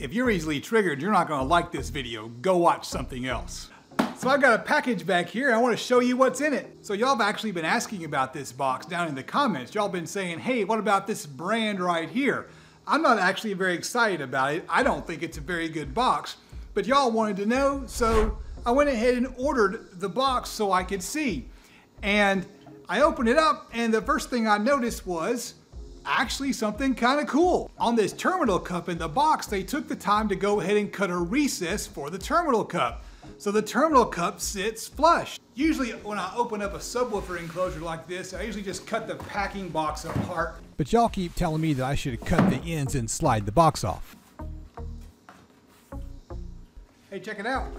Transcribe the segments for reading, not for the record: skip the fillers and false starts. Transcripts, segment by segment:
If you're easily triggered, you're not gonna like this video. Go watch something else. So I've got a package back here. I want to show you what's in it. So y'all have actually been asking about this box down in the comments. Y'all been saying, hey, what about this brand right here? I'm not actually very excited about it. I don't think it's a very good box, but y'all wanted to know, so I went ahead and ordered the box so I could see. And I opened it up, and the first thing I noticed was actually something kind of cool. On this terminal cup in the box, they took the time to go ahead and cut a recess for the terminal cup. So the terminal cup sits flush. Usually when I open up a subwoofer enclosure like this, I usually just cut the packing box apart. But y'all keep telling me that I should cut the ends and slide the box off. Hey, check it out.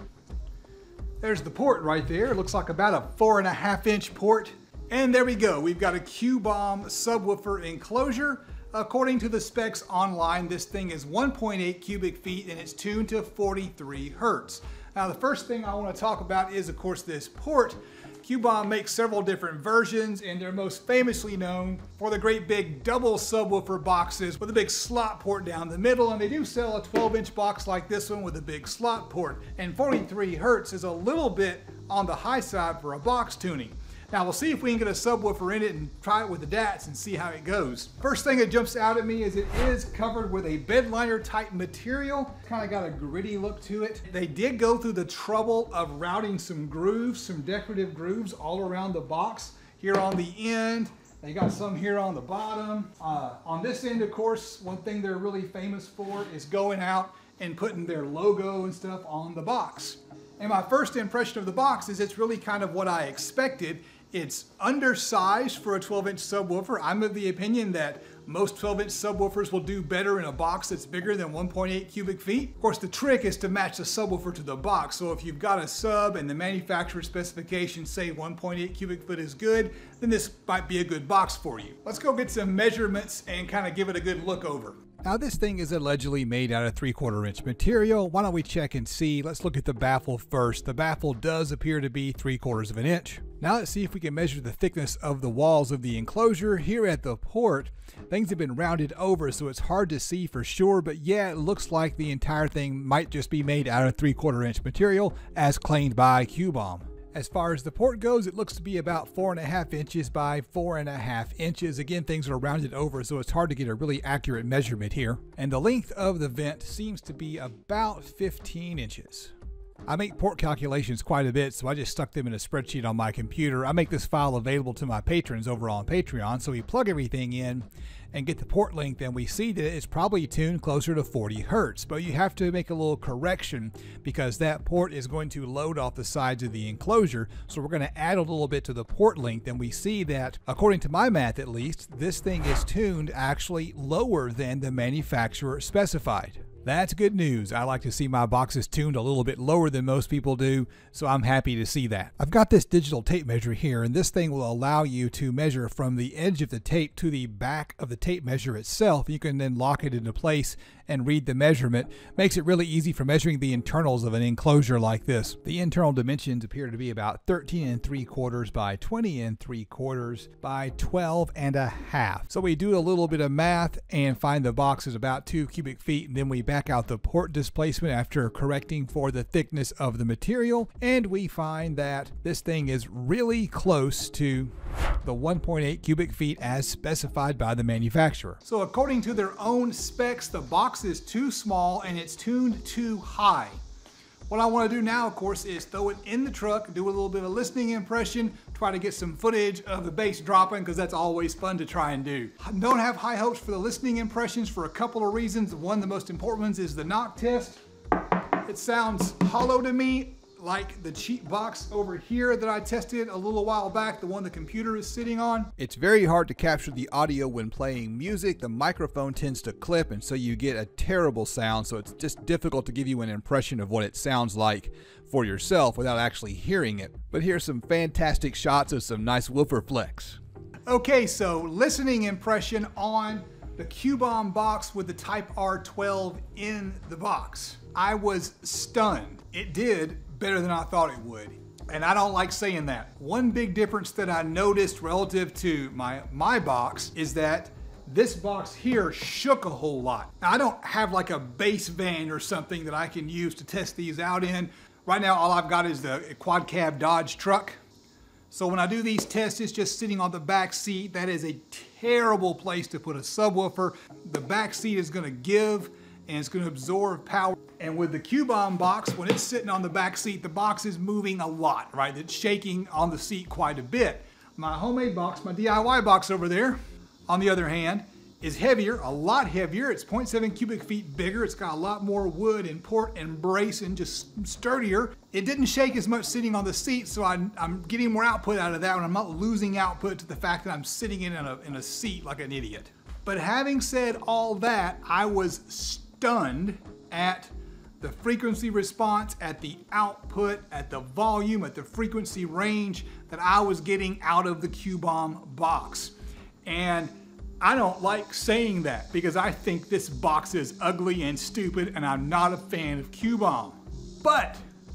There's the port right there. It looks like about a 4.5-inch port. And there we go. We've got a Qbomb subwoofer enclosure. According to the specs online, this thing is 1.8 cubic feet and it's tuned to 43 hertz. Now, the first thing I want to talk about is, of course, this port. Qbomb makes several different versions, and they're most famously known for the great big double subwoofer boxes with a big slot port down the middle, and they do sell a 12-inch box like this one with a big slot port. And 43 hertz is a little bit on the high side for a box tuning. Now we'll see if we can get a subwoofer in it and try it with the DATs and see how it goes. First thing that jumps out at me is it is covered with a bed liner type material. Kind of got a gritty look to it. They did go through the trouble of routing some grooves, some decorative grooves all around the box. Here on the end, they got some here on the bottom. On this end, of course, one thing they're really famous for is going out and putting their logo and stuff on the box. And my first impression of the box is it's really kind of what I expected. It's undersized for a 12-inch subwoofer. I'm of the opinion that most 12-inch subwoofers will do better in a box that's bigger than 1.8 cubic feet. Of course, the trick is to match the subwoofer to the box. So if you've got a sub and the manufacturer specifications say 1.8 cubic foot is good, then this might be a good box for you. Let's go get some measurements and kind of give it a good look over. Now this thing is allegedly made out of 3/4 inch material. Why don't we check and see? Let's look at the baffle first. The baffle does appear to be 3/4 of an inch. Now let's see if we can measure the thickness of the walls of the enclosure. Here at the port, things have been rounded over, so it's hard to see for sure, but yeah, it looks like the entire thing might just be made out of 3/4 inch material as claimed by Qbomb. As far as the port goes, it looks to be about 4.5 inches by 4.5 inches. Again, things are rounded over, so it's hard to get a really accurate measurement here. And the length of the vent seems to be about 15 inches. I make port calculations quite a bit, so I just stuck them in a spreadsheet on my computer. I make this file available to my patrons over on Patreon, so we plug everything in and get the port length, and we see that it's probably tuned closer to 40 hertz. But you have to make a little correction because that port is going to load off the sides of the enclosure, so we're going to add a little bit to the port length, and we see that, according to my math at least, this thing is tuned actually lower than the manufacturer specified. That's good news. I like to see my boxes tuned a little bit lower than most people do, so I'm happy to see that. I've got this digital tape measure here, and this thing will allow you to measure from the edge of the tape to the back of the tape measure itself. You can then lock it into place and read the measurement. Makes it really easy for measuring the internals of an enclosure like this. The internal dimensions appear to be about 13.75 by 20.75 by 12.5. So we do a little bit of math and find the box is about 2 cubic feet, and then we back out the port displacement after correcting for the thickness of the material, and we find that this thing is really close to the 1.8 cubic feet as specified by the manufacturer. So according to their own specs, the box is too small and it's tuned too high. What I want to do now, of course, is throw it in the truck, do a little bit of listening impression, try to get some footage of the bass dropping, because that's always fun to try and do. I don't have high hopes for the listening impressions for a couple of reasons. One of the most important ones is the knock test. It sounds hollow to me, like the cheap box over here that I tested a little while back, the one the computer is sitting on. It's very hard to capture the audio when playing music. The microphone tends to clip, and so you get a terrible sound, so it's just difficult to give you an impression of what it sounds like for yourself without actually hearing it. But here's some fantastic shots of some nice woofer flex. Okay, so listening impression on the Qbomb box with the Type R12 in the box. I was stunned. It did better than I thought it would. And I don't like saying that. One big difference that I noticed relative to my box is that this box here shook a whole lot. Now, I don't have like a base van or something that I can use to test these out in. Right now, all I've got is the quad cab Dodge truck. So when I do these tests, it's just sitting on the back seat. That is a terrible place to put a subwoofer. The back seat is gonna give and it's gonna absorb power. And with the Qbomb box, when it's sitting on the back seat, the box is moving a lot, right? It's shaking on the seat quite a bit. My homemade box, my DIY box over there, on the other hand, is heavier, a lot heavier. It's 0.7 cubic feet bigger. It's got a lot more wood and port and brace and just sturdier. It didn't shake as much sitting on the seat, so I'm getting more output out of that one. I'm not losing output to the fact that I'm sitting in a seat like an idiot. But having said all that, I was stunned at the frequency response, at the output, at the volume, at the frequency range that I was getting out of the Qbomb box. And I don't like saying that because I think this box is ugly and stupid and I'm not a fan of Qbomb. But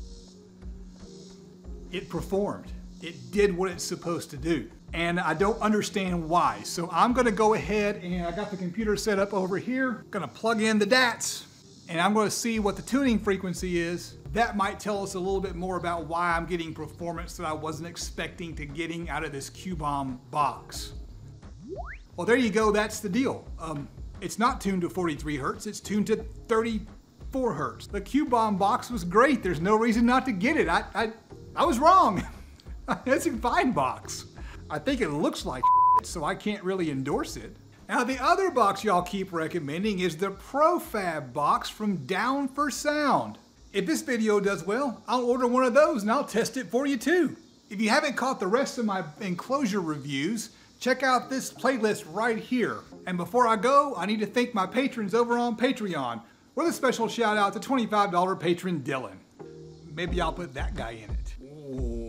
it performed. It did what it's supposed to do. And I don't understand why. So I'm gonna go ahead and I got the computer set up over here. Gonna plug in the DATs and I'm gonna see what the tuning frequency is. That might tell us a little bit more about why I'm getting performance that I wasn't expecting to getting out of this Qbomb box. Well, there you go, that's the deal. It's not tuned to 43 Hertz, it's tuned to 34 Hertz. The Qbomb box was great, there's no reason not to get it. I was wrong. It's a fine box. I think it looks like shit, so I can't really endorse it. Now the other box y'all keep recommending is the Profab box from Down for Sound. If this video does well, I'll order one of those and I'll test it for you too. If you haven't caught the rest of my Enclosure reviews, check out this playlist right here. And before I go, I need to thank my patrons over on Patreon with a special shout out to $25 patron Dylan. Maybe I'll put that guy in it. Ooh.